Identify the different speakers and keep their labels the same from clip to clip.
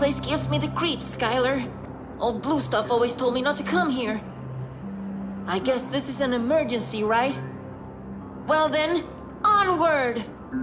Speaker 1: place gives me the creeps, Skylar. Old blue stuff always told me not to come here. I guess this is an emergency, right? Well then, onward!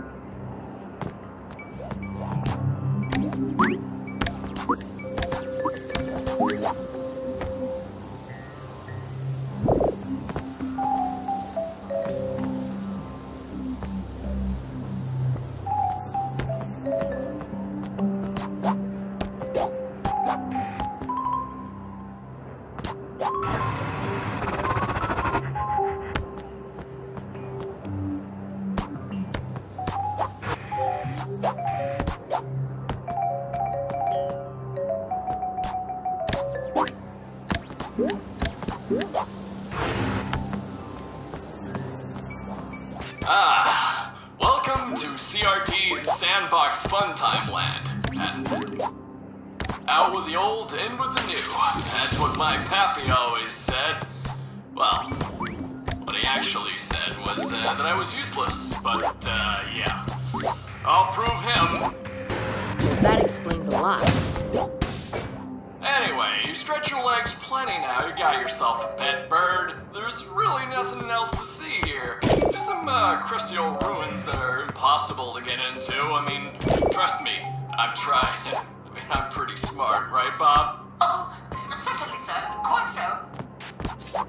Speaker 2: Welcome to CRT's Sandbox Funtime Land. And out with the old, in with the new. That's what my pappy always said. Well, what he actually said was that I was useless, but yeah. I'll prove him.
Speaker 1: That explains a lot.
Speaker 2: Anyway, you stretch your legs plenty now. You got yourself a pet bird. There's really nothing else to see here. Just some crusty old ruins that are impossible to get into. I mean, trust me, I've tried. I mean, I'm pretty smart, right, Bob?
Speaker 3: Oh, certainly, sir. Quite so.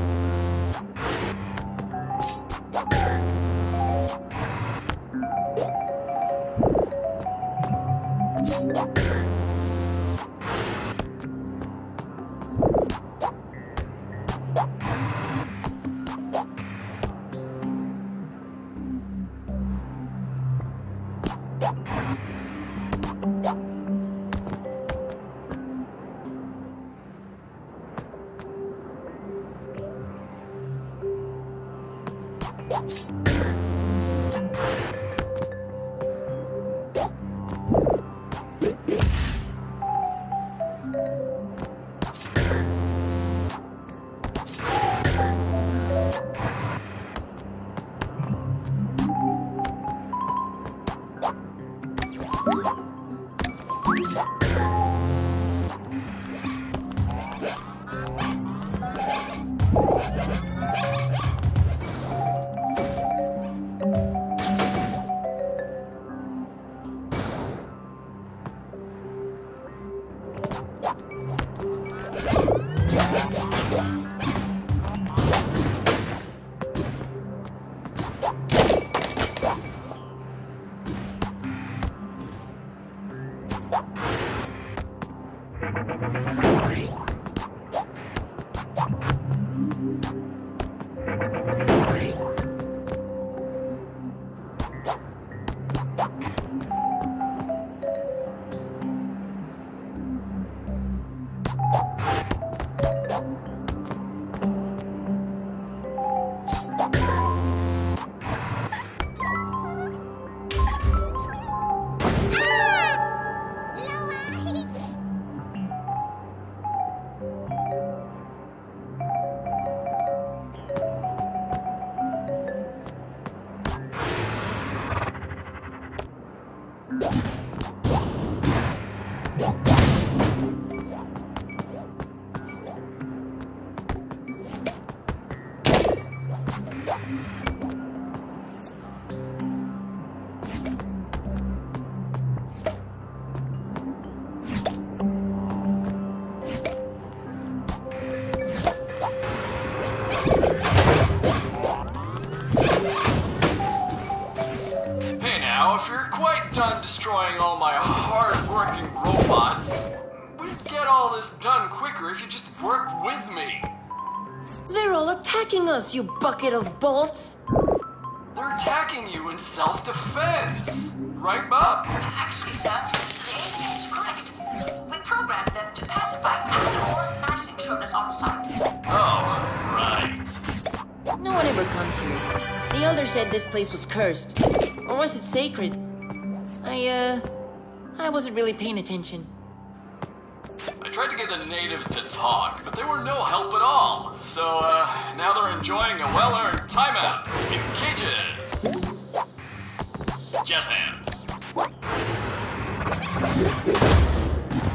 Speaker 2: Done destroying all my hard-working robots. We'd get all this done quicker if you just worked with me.
Speaker 1: They're all attacking us, you bucket of bolts!
Speaker 2: They're attacking you in self-defense. Right, Bob?
Speaker 3: Actually, sir, the aim is correct. We programmed them to pacify after or smash intruders on site.
Speaker 2: Oh, right.
Speaker 1: No one ever comes here. The Elder said this place was cursed. Or was it sacred? I wasn't really paying attention.
Speaker 2: I tried to get the natives to talk, but they were no help at all. So, now they're enjoying a well-earned timeout in cages. Jazz hands.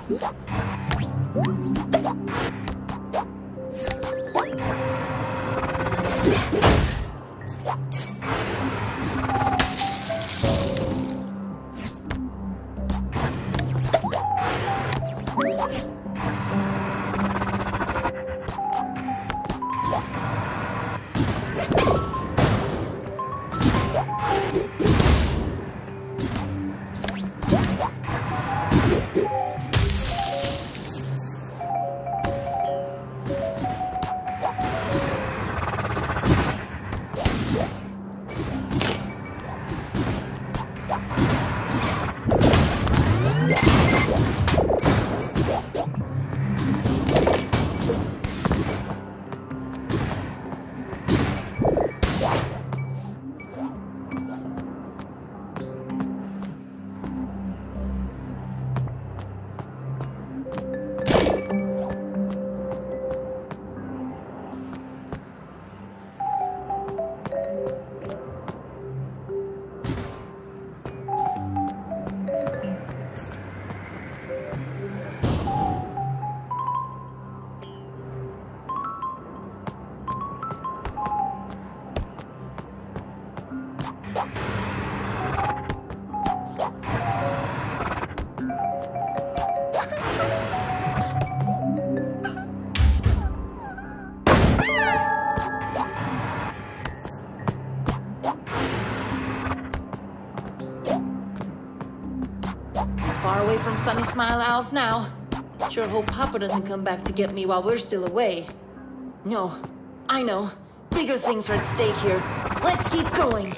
Speaker 1: Far away from Sunny Smile Owls now. Sure hope Papa doesn't come back to get me while we're still away. No, I know. Bigger things are at stake here. Let's keep going.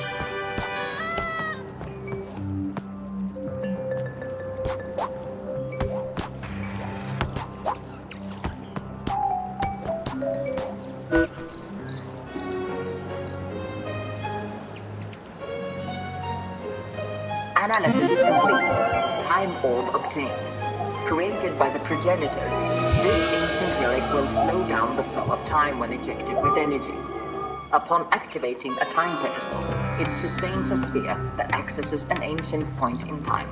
Speaker 4: Analysis complete. Time orb obtained. Created by the Progenitors, this ancient relic will slow down the flow of time when ejected with energy. Upon activating a time pedestal, it sustains a sphere that accesses an ancient point in time.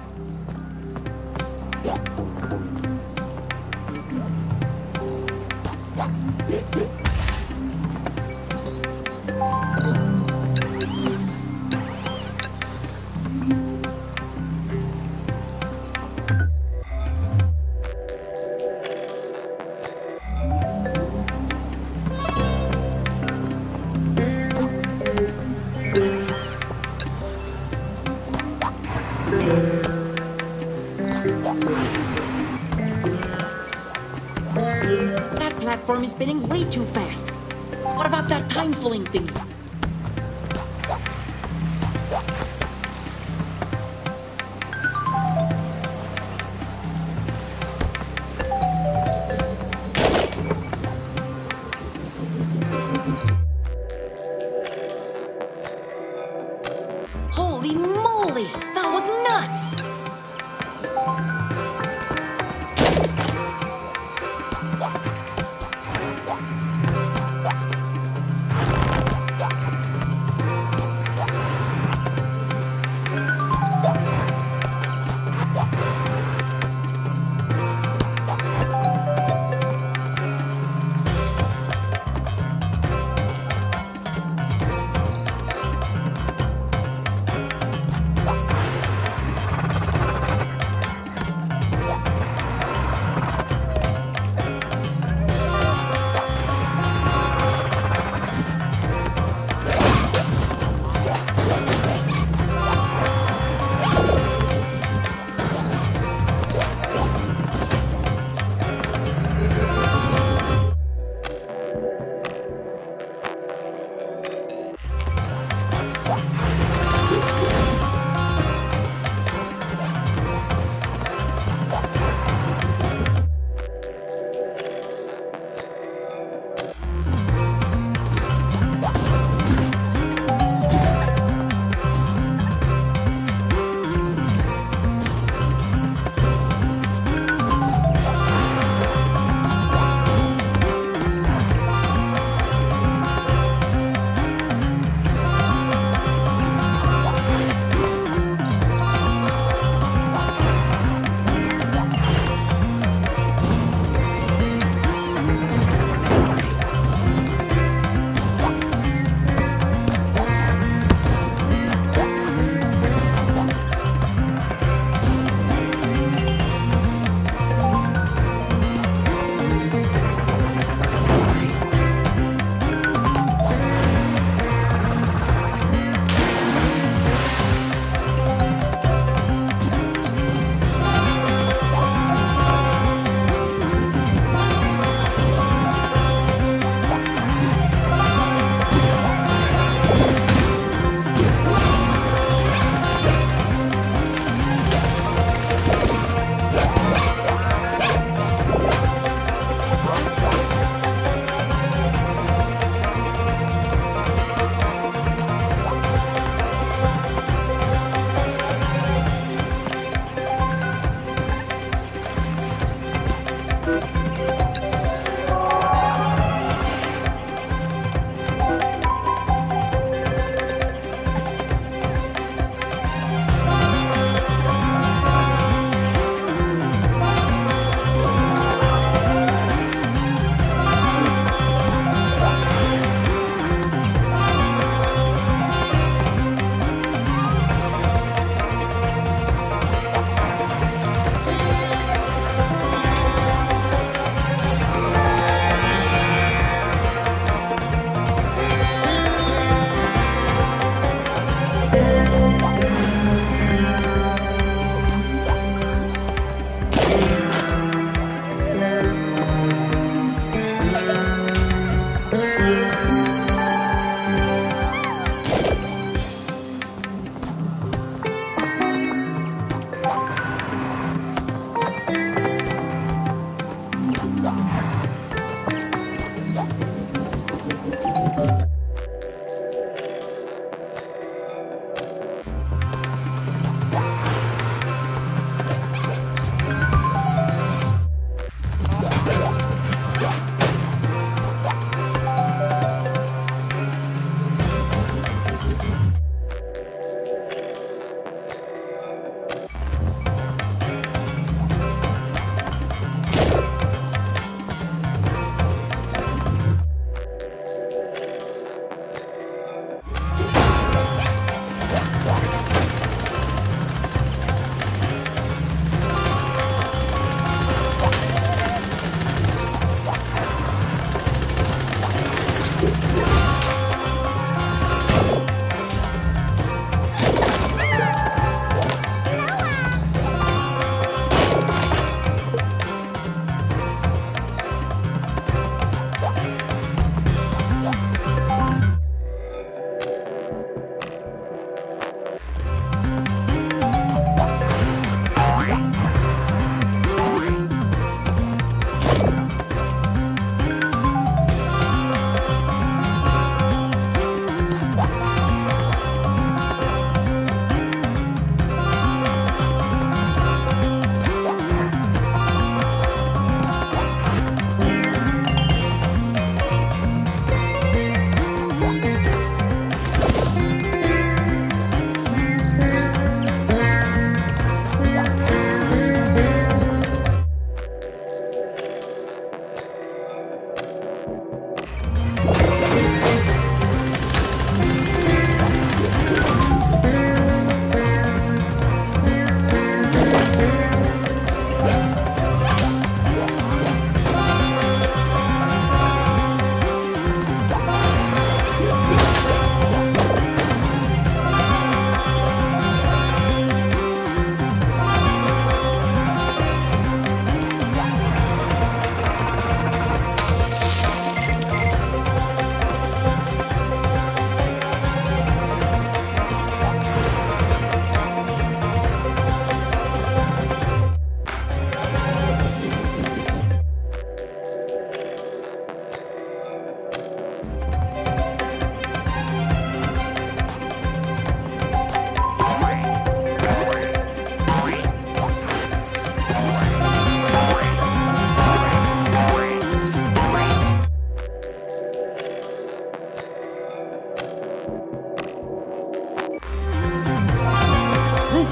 Speaker 1: That platform is spinning way too fast. What about that time-slowing thingy? Holy moly! That was nuts!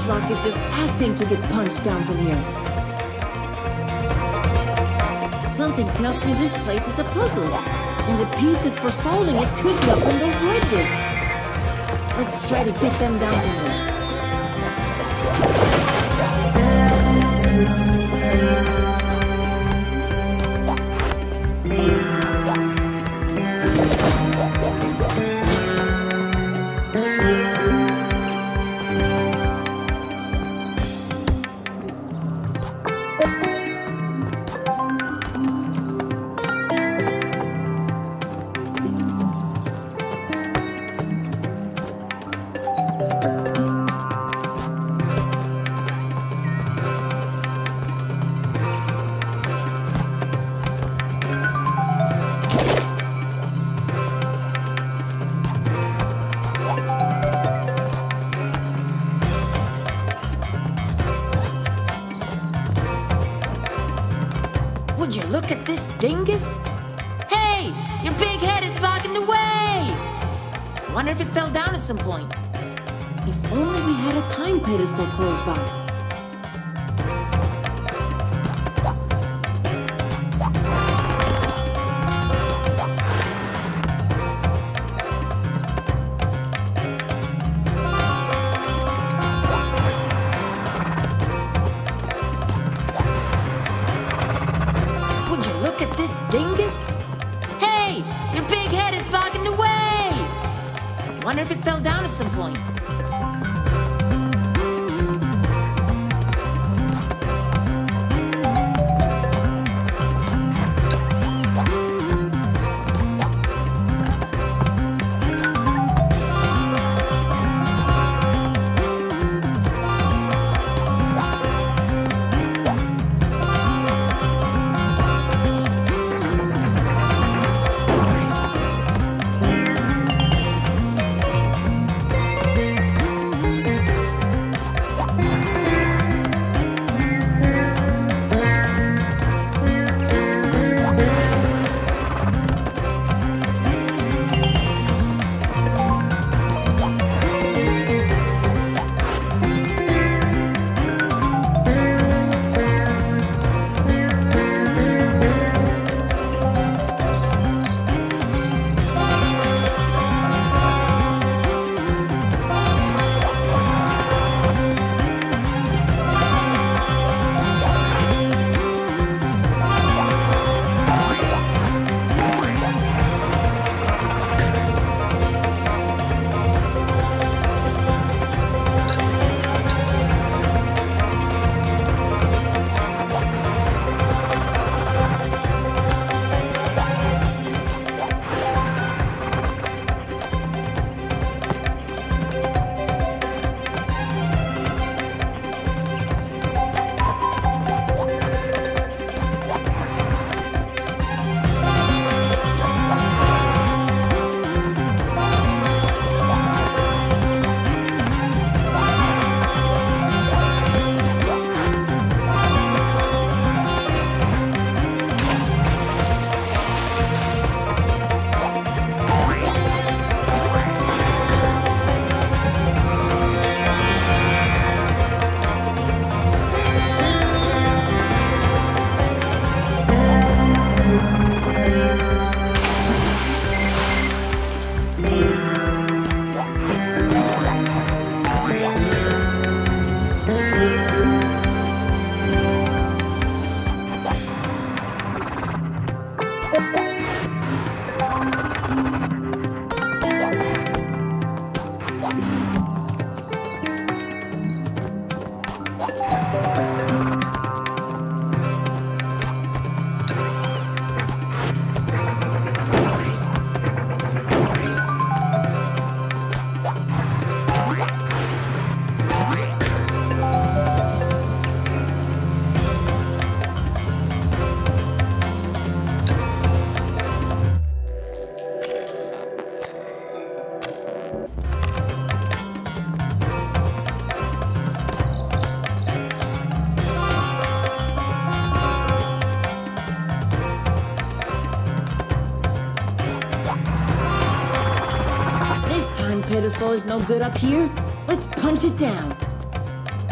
Speaker 1: rock is just asking to get punched down from here. Something tells me this place is a puzzle, and the pieces for solving it could be up on those ledges. Let's try to get them down from there. Would you look at this dingus? Hey! Your big head is blocking the way! Wonder if it fell down at some point. If only we had a time pedestal close by. Dingus? Hey! Your big head is blocking the way! Wonder if it fell down at some point.
Speaker 5: pedestal is no good up here. Let's punch it down.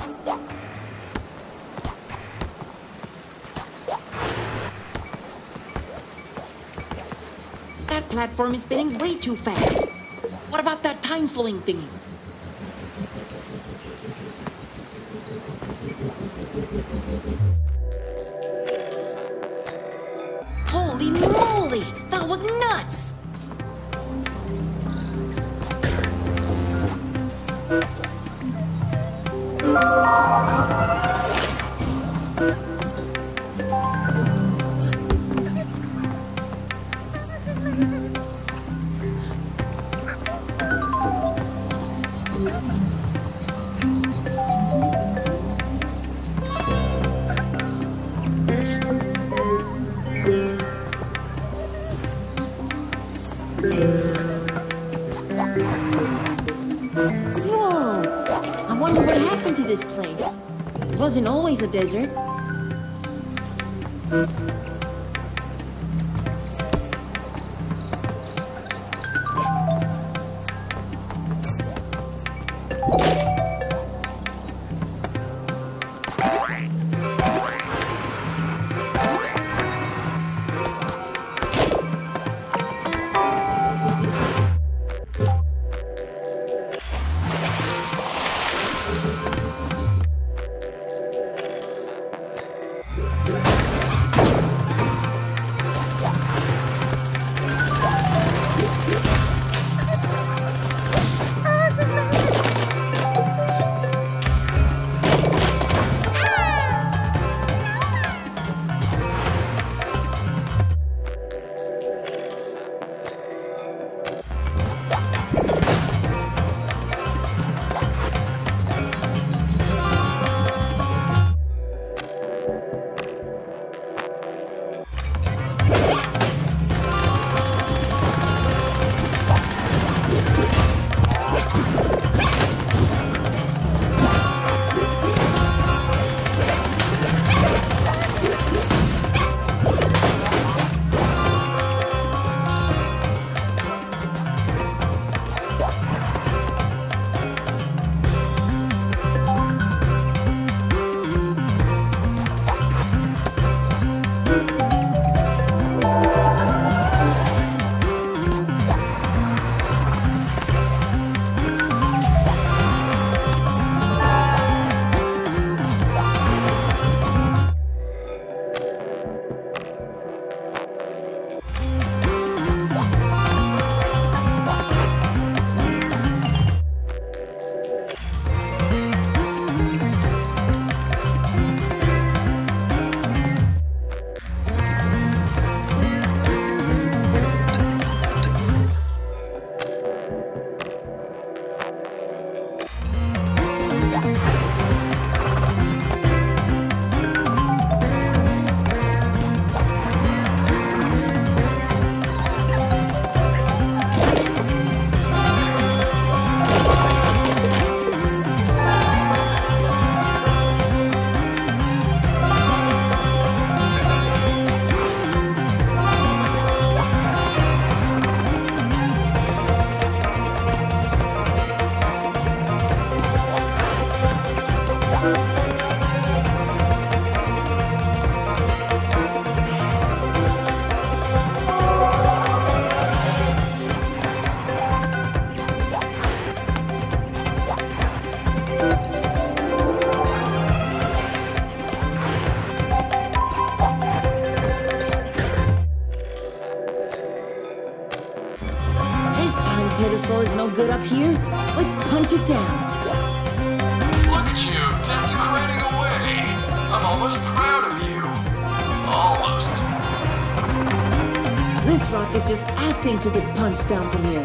Speaker 1: That platform is spinning way too fast. What about that time-slowing thingy? Holy moly! That was nuts! Whoa! I wonder what happened to this place. It wasn't always a desert. pedestal is no good up here. Let's punch it down.
Speaker 2: Look at you, desecrating away. I'm almost proud of you. Almost.
Speaker 1: This rock is just asking to get punched down from here.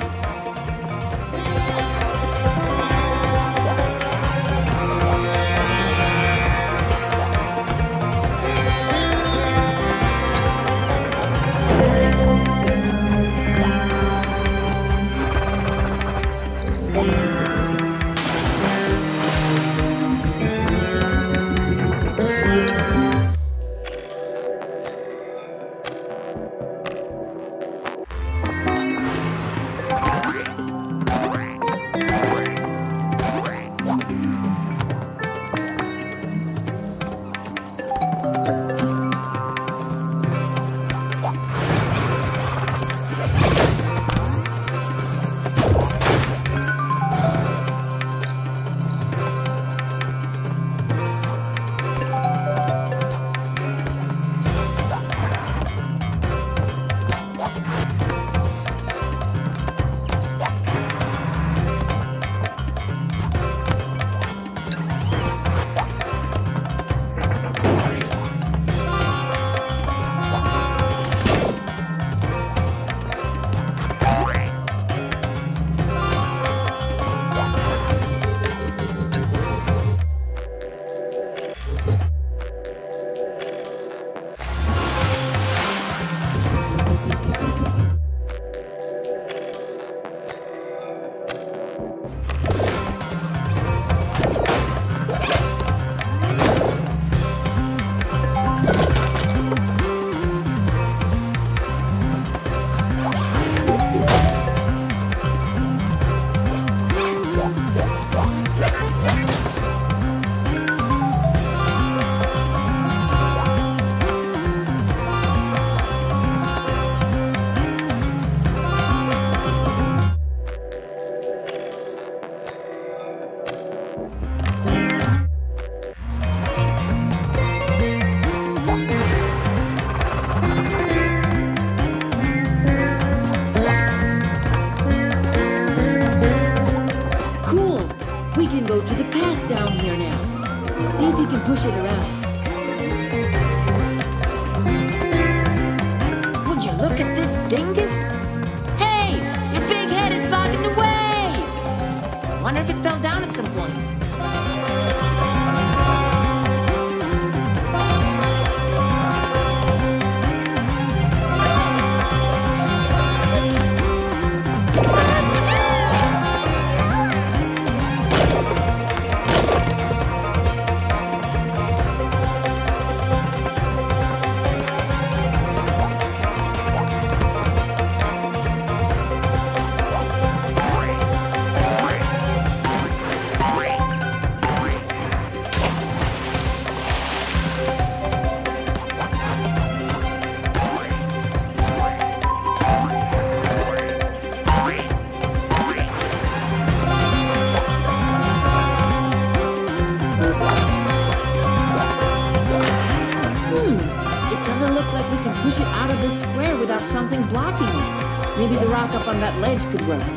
Speaker 1: to the path down here now. See if he can push it around. Would you look at this dingus? Hey, your big head is blocking the way! Wonder if it fell down at some point. Push it out of the square without something blocking it. Maybe the rock up on that ledge could work.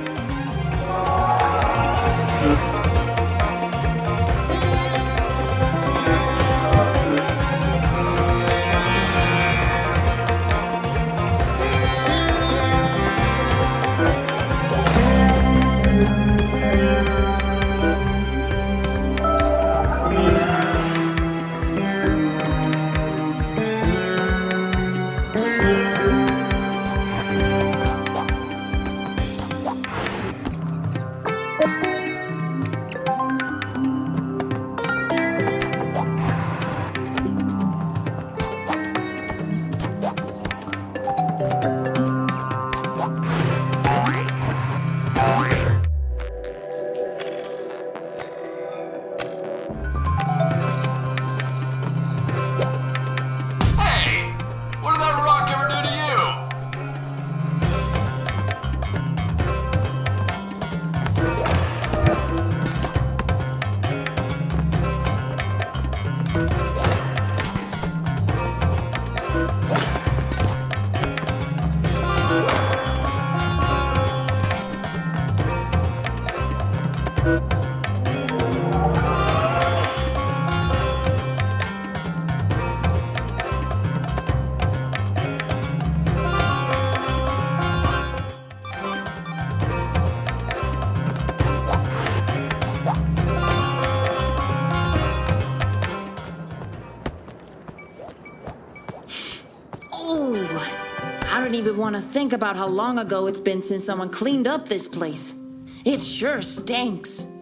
Speaker 1: I don't even want to think about how long ago it's been since someone cleaned up this place. It sure stinks.